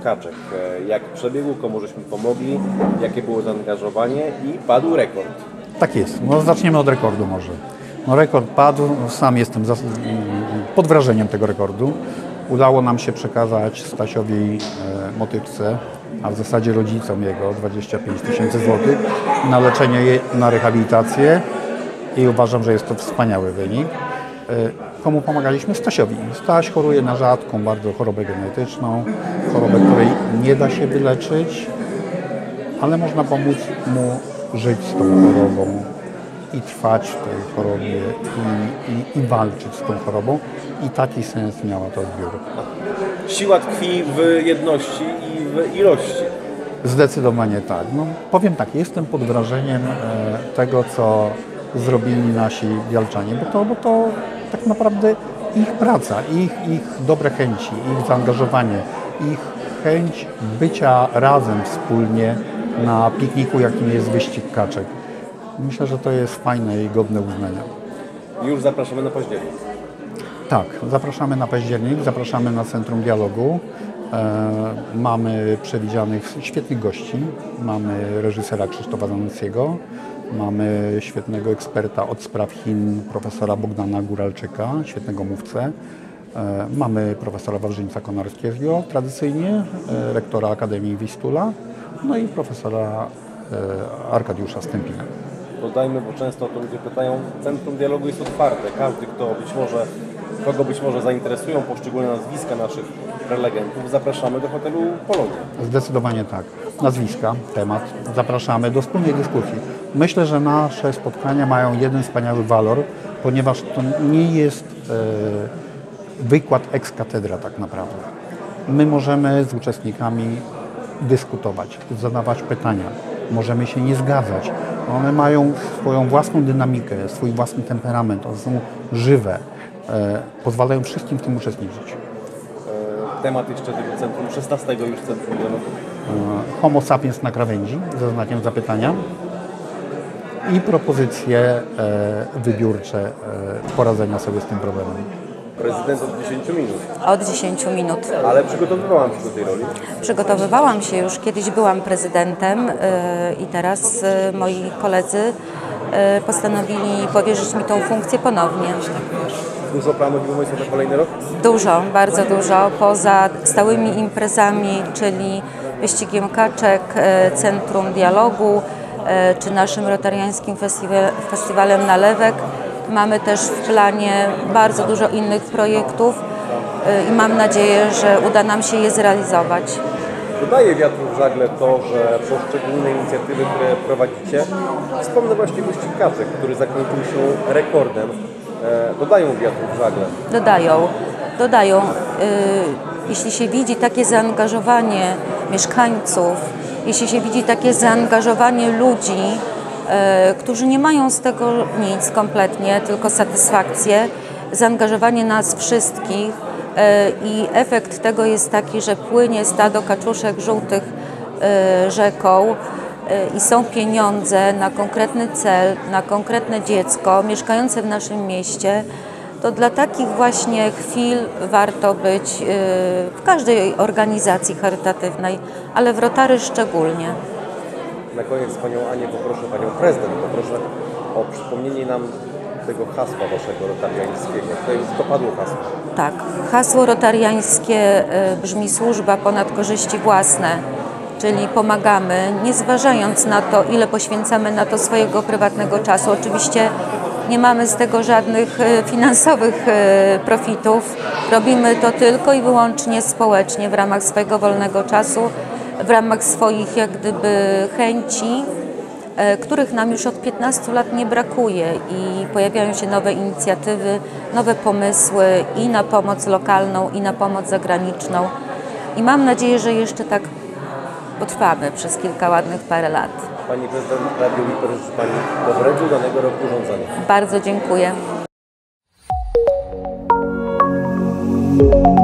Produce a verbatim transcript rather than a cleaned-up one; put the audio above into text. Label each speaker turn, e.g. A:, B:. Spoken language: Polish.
A: kaczek. Jak przebiegł, komu żeśmy pomogli, jakie było zaangażowanie i padł rekord.
B: Tak jest. No, zaczniemy od rekordu może. No, rekord padł, sam jestem za, pod wrażeniem tego rekordu. Udało nam się przekazać Stasiowi e, Motyczce, a w zasadzie rodzicom jego dwadzieścia pięć tysięcy złotych na leczenie, na rehabilitację i uważam, że jest to wspaniały wynik. E, komu pomagaliśmy? Stasiowi. Staś choruje na rzadką bardzo chorobę genetyczną, chorobę, której nie da się wyleczyć, ale można pomóc mu żyć z tą chorobą i trwać w tej chorobie i, i, i walczyć z tą chorobą. I taki sens miała to zbiór.
A: Siła tkwi w jedności i w ilości.
B: Zdecydowanie tak. No, powiem tak, jestem pod wrażeniem e, tego, co zrobili nasi Bialczanie, bo to, bo to tak naprawdę ich praca, ich, ich dobre chęci, ich zaangażowanie, ich chęć bycia razem wspólnie na pikniku, jakim jest wyścig kaczek. Myślę, że to jest fajne i godne uznania.
A: Już zapraszamy na październik.
B: Tak, zapraszamy na październik, zapraszamy na Centrum Dialogu. E, mamy przewidzianych świetnych gości. Mamy reżysera Krzysztofa Zanussiego, mamy świetnego eksperta od spraw Chin, profesora Bogdana Góralczyka, świetnego mówcę. E, mamy profesora Wawrzyńca Konarskiego, tradycyjnie, e, rektora Akademii Wistula, no i profesora e, Arkadiusza Stępina.
A: Dodajmy, bo często o to ludzie pytają, Centrum Dialogu jest otwarte. Każdy, kto być może, kogo być może zainteresują poszczególne nazwiska naszych prelegentów, zapraszamy do hotelu Polonia.
B: Zdecydowanie tak. Nazwiska, temat. Zapraszamy do wspólnej dyskusji. Myślę, że nasze spotkania mają jeden wspaniały walor, ponieważ to nie jest e, wykład ex cathedra tak naprawdę. My możemy z uczestnikami dyskutować, zadawać pytania. Możemy się nie zgadzać. One mają swoją własną dynamikę, swój własny temperament, one są żywe, e, pozwalają wszystkim w tym uczestniczyć.
A: E, temat jeszcze tego centrum, szesnastego już Centrum Dialogu.
B: E, Homo sapiens na krawędzi, ze znakiem zapytania i propozycje e, wybiórcze e, poradzenia sobie z tym problemem.
A: Prezydent od dziesięciu minut.
C: Od dziesięciu minut.
A: Ale przygotowywałam się do tej roli.
C: Przygotowywałam się już, kiedyś byłam prezydentem yy, i teraz yy, moi koledzy yy, postanowili powierzyć mi tą funkcję ponownie.
A: Dużo planów i pomysłów na kolejny rok?
C: Dużo, bardzo dużo. Poza stałymi imprezami, czyli wyścigiem kaczek, yy, Centrum Dialogu, yy, czy naszym rotariańskim festiwal, festiwalem nalewek, mamy też w planie bardzo dużo innych projektów i mam nadzieję, że uda nam się je zrealizować.
A: Dodaje wiatru w żagle to, że poszczególne inicjatywy, które prowadzicie, wspomnę właśnie wyścig kaczek, który zakończył się rekordem, dodają wiatru w żagle. Dodają,
C: dodają. Jeśli się widzi takie zaangażowanie mieszkańców, jeśli się widzi takie zaangażowanie ludzi, którzy nie mają z tego nic kompletnie, tylko satysfakcję, zaangażowanie nas wszystkich i efekt tego jest taki, że płynie stado kaczuszek żółtych rzeką i są pieniądze na konkretny cel, na konkretne dziecko mieszkające w naszym mieście, to dla takich właśnie chwil warto być w każdej organizacji charytatywnej, ale w Rotary szczególnie.
A: Na koniec Panią Anię poproszę, Panią Prezydent, poproszę o przypomnienie nam tego hasła Waszego rotariańskiego. Tutaj już to padło hasło.
C: Tak, hasło rotariańskie brzmi służba ponad korzyści własne, czyli pomagamy, nie zważając na to, ile poświęcamy na to swojego prywatnego czasu. Oczywiście nie mamy z tego żadnych finansowych profitów. Robimy to tylko i wyłącznie społecznie, w ramach swojego wolnego czasu, w ramach swoich jak gdyby chęci, których nam już od piętnastu lat nie brakuje i pojawiają się nowe inicjatywy, nowe pomysły i na pomoc lokalną, i na pomoc zagraniczną. I mam nadzieję, że jeszcze tak potrwamy przez kilka ładnych parę lat.
A: Pani Prezydent, Radio Liper życzy Pani dobrego, danego roku urządzenia.
C: Bardzo dziękuję.